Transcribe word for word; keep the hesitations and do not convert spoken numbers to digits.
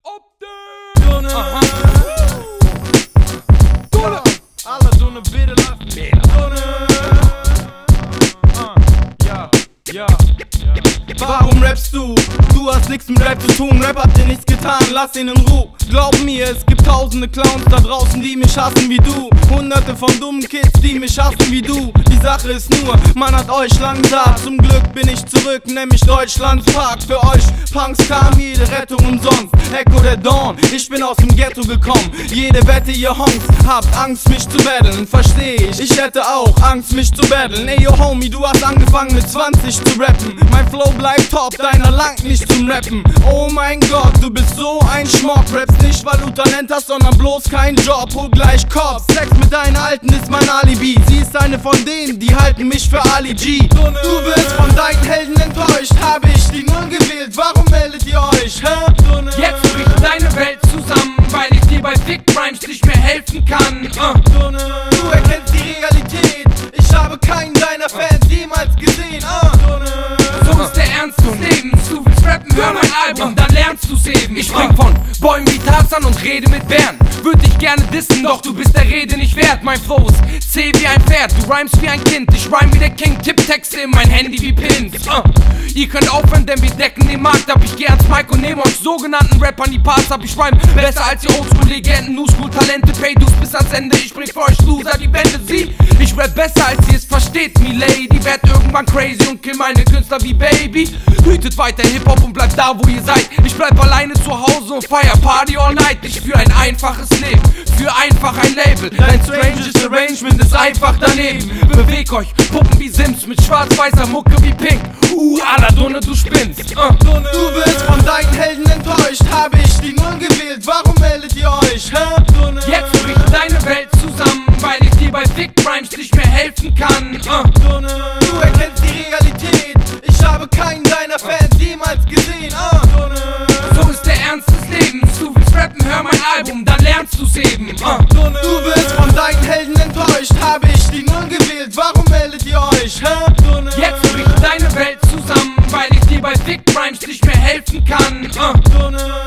Dunne, aha. Dunne, alla Dunne bitte lass mich. Dunne, uh, ja, ja, ja. Warum rappst du? Du hast nichts mit Rap zu tun, Rap hat dir nichts getan, lass ihn in Ruhe. Glaub mir, es gibt tausende Clowns da draußen, die mich hassen wie du. Hunderte von dummen Kids, die mich hassen wie du. Die Sache ist nur, man hat euch lang satt. Zum Glück bin ich zurück, nämlich Deutschlands Park. Für euch Punks kam jede Rettung umsonst. Echo der Dawn, ich bin aus dem Ghetto gekommen. Jede Wette, ihr Honks, habt Angst mich zu battlen, versteh ich. Ich hätte auch Angst mich zu battlen. Ey yo Homie, du hast angefangen mit zwanzig zu rappen. Mein Flow bleibt top, deiner langt nicht zum Rappen. Oh mein Gott, du bist so ein Schmock. Rappst nicht, weil du Talent hast, sondern bloß kein Job. Hol gleich Kopf, Sex mit deinen Alten ist mein Alibi. Sie ist eine von denen, die halten mich für Ali G. Du wirst von deinen Helden enttäuscht. Habe ich die Null gewählt, warum meldet ihr euch, hä? Jetzt bricht deine Welt zusammen, weil ich dir bei Thick Rhymes nicht mehr helfen kann. uh. Du erkennst die Realität, ich habe keinen deiner Fans jemals gesehen. uh. So ist der Ernst des Lebens. Du willst rappen, hör mein Album, dann lernst du's eben. Ich spring von Bäumen wie Tarzan und rede mit Bären. Würd dich gerne dissen, doch du bist der Rede nicht wert. Mein Flow ist zäh wie ein Pferd, du rhymst wie ein Kind. Ich rhyme wie der King, Tipptexte in mein Handy wie Pins. uh. Ihr könnt aufhören, denn wir decken den Markt ab. Ich geh ans Mic und nehme euch sogenannten Rappern die Parts ab. Ich rhyme besser als die Oldschool-Legenden, New-School-Talente. Pay dues bis ans Ende, ich bring für euch Loser die Wände. Sie, ich rap besser als ihr es versteht, me lady. Werd irgendwann crazy und kill meine Künstler wie Baby. Hütet weiter Hip-Hop und bleibt da, wo ihr seid. Ich bleib alleine zu Hause und feier Party all night. Ich führ ein einfaches Leben, für einfach ein Label. Dein stranges Arrangement ist einfach daneben. Beweg euch, Puppen wie Sims mit schwarz-weißer Mucke wie Pink. Uh, alla Dunne, du spinnst. uh. Du wirst von deinen Helden enttäuscht. Habe ich die Null gewählt, warum meldet ihr euch, hä? Jetzt bricht deine Welt zusammen, weil ich dir bei Thick Rhymes nicht mehr helfen kann. uh. Du erkennst die Realität, ich habe keinen deiner Fans jemals gesehen. uh. So ist der Ernst des Lebens. Du willst rappen, hör mein Album, dann lernst du's eben. uh. Du wirst von deinen Helden enttäuscht. Habe ich die Null gewählt, warum meldet ihr euch, hä? Jetzt bricht deine Welt zusammen, weil ich dir bei Thick Rhymes nicht mehr helfen kann. uh.